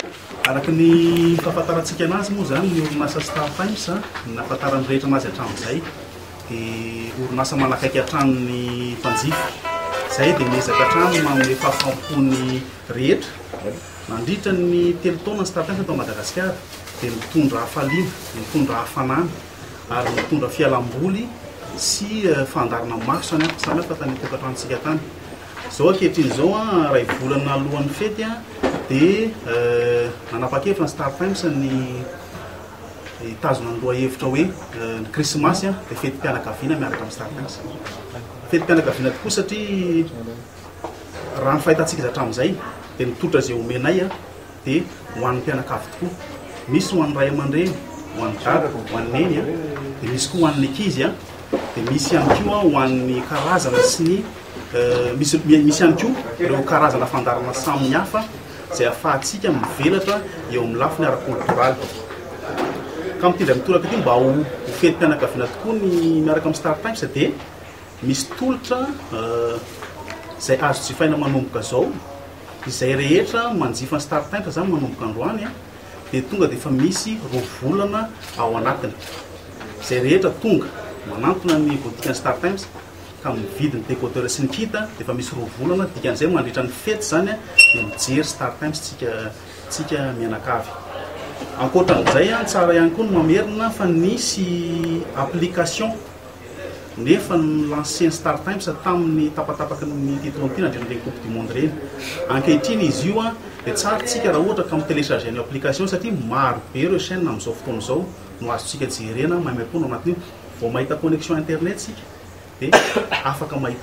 Araka ny fahafantarantsika anazy moa zany ny orinasa Star Times nahafantarany rehetra anazy hatramin'izay dia orinasa manakaiky hatramin'ny mpanjifa. Zay dia miezaka hatrany manome fahafampony rehetra. Nandritra ny 3 taona ny Star Times atao Madagasikara dia mitondra hafaliana, mitondra hafanana ary mitondra fialamboly sy fandarana maro samihafa tany tokantranotsika tany. Zao ankehitriny zao ray volana alohan'ny fety dia nanapa-kevitra ny Star Times ny tazona ny loha-hevitra hoe ny krismasy dia fetim-pianakaviana miaraka amin'ny Star Times. Fetim-pianakaviana tokoa satria raha ny fahitantsika hatramin'izay dia nitotra izay omenay dia ho an'ny mpianakavy tokoa. Misy ho an'ny ray aman-dreny, ho an'ny dada, ho an'ny neny dia misy koa ho an'ny ankizy dia misy ihany koa ho an'ny karazana sy ny misy ihany koa ireo karazana fandarana samihafa izay ahafahantsika mivelatra eo amin'ny lafiny ara-koltoraly. Ka mitindra mitoraka ity mba ho fetim-pianakaviana tokoa ny miaraka amin'ny Star Times dia misy tolotra izay azo jifaina manomboka zao. Izay rehetra manjifa ny Star Times zany manomboka androany dia tonga dia efa misy rovolana ao anatiny. Izay rehetra tonga manantona ny botikan'ny Star Times ka mividy ny décodeur sy ny kit dia efa misy rovolana dikan'izay mandritra ny fety zany dia mijery Star Times tsika mianakavy. Ankoatran'izay tsara ihany koa ny mamerina fa nisy application nefa nilanceny Star Times tamin'ny tapatapaky ny titre ty nandreny coupe du monde reny. Ankehitriny izy io dia tsara tsika raha ohatra ka mitelecharger ny application satria maro be ireo chaîne amin'izao fotoana izao no azontsika jerena maimaimpona anatin'io. Vao mahita connexion internet sika dia afaka mahita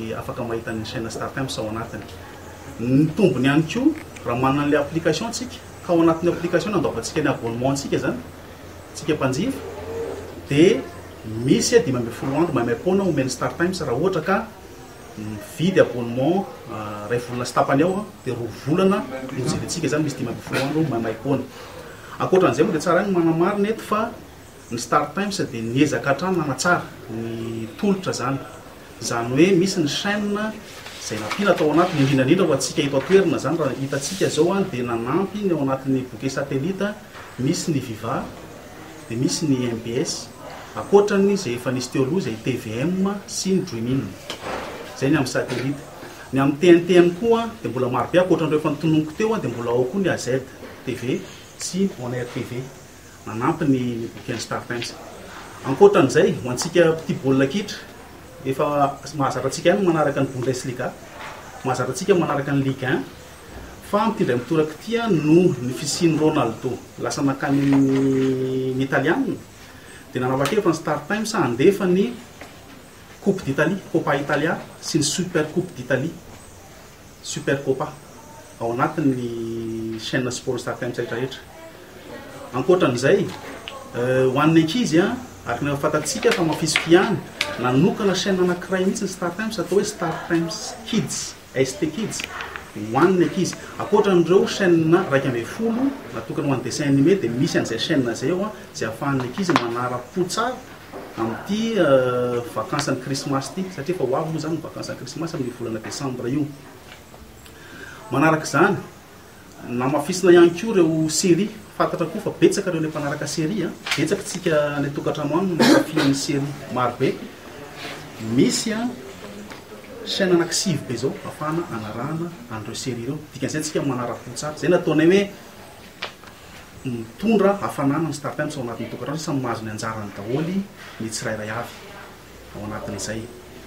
ny chaîne Star Times ao anatiny. Ny tombony ihany koa raha manana an'ilay application tsika ka ao anatin'ny application nandaovantsika ny abonnement tsika zany tsika mpanjifa dia misy 5 andro maimaimpona omeny Star Times raha ohatra ka mividy abonnement ray volana sy tapany ao dia 2 volana nojerentsika zany misy 5 andro maimaimpona. Ankoatran'izay moa dia tsara ny manamarina eto fa ny Star Times dia niezaka hatrany nanatsara ny tolotra zany hoe misy ny chaîne izay nampiana tao anatiny indrindrandrindra ho antsika eto atoerana zany raha hitantsika zao dia nanampy ny ao anatin'ny bouquet satellite misy ny Viva dia misy ny MBS akoatrany izay efa nisy teo aloha izay TVM sy ny Dream. Zay ny amin'ny satellite. Ny amin'ny TNT koa dia mbola maro be akoatran'ireo efa nitononoko teo dia mbola ao koa ny AZ TV sy On Air TV nanampy ny bouquet Star Times. Ankoatran'izay ho antsika petit baolina kitra efa mahazatra antsika ihany manaraka ny Bundesliga, mahazatra antsika manaraka ny Ligue 1 fa mitindray mitoraka ity no ny fisian'ny Ronaldo lasa nakany ny Italiana dia nanapa-kevitra ny Star Times handefa ny Coupe d'Italie, Coppa Italia sy ny Super Coupe d'Italie, Super Coppa ao anatin'ny chaîne sport Star Times rehetrarehetra. Ankoatran'izay ho an'ny ankizy araka ny fantatsika fa mafisify ihany nanokana chaîne anankiray mihitsy ny Star Times atao hoe Star Times Kids, ST Kids ho an'ny ankizy. Ankoatran'ireo chaîne 12 natokana ho an'ny dessin animé dia misy an'izay chaîne zay ao izay ahafahan'ny ankizy manara-po tsara amin'ity vakansan'ny krismasy ity satria fa ho avy moa zany ny vakansan'ny krismasy amin'ny volana desambra io. Manaraka izany namafisina ihany koa ireo série fantatra koa fa betsaka ireo mpanaraka série betsaka tsika ny tokantrano any mankafy série maro be. Misy chaîne anaky 6 be zao afahana anarahana an'ireo série ireo dikan'izay tsika manara-po tsara. Zay nataonay hoe mitondra hafanana ny Star Times ao anatin'ny tokantrano samy mahazo ny anjarany daholo ny tsirairay avy ao anatin'izay.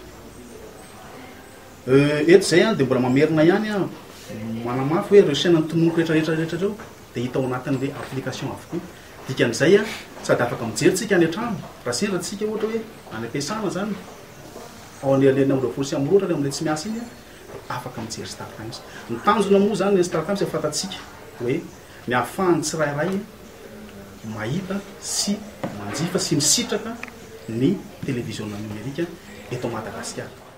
Eto zay dia mbola mamerina ihany manamafy hoe ireo chaîne nitononoko rehetrarehetra reo dia hita ao anatin'ilay application avokoa. Dikan'izay sady afaka mijery tsika any an-trano raha sendra tsika ohatra hoe any am-piasana zany ao alehalena amin'ny 20 sy amin'ny 2 amin'ilay tsy miasa iny afaka mijery Star Times. Ny tanjona moa zany ny Star Times efa fantatsika hoe ny ahafahany tsirairay mahita sy manjifa sy misitraka ny télévision numérique eto Madagasikara.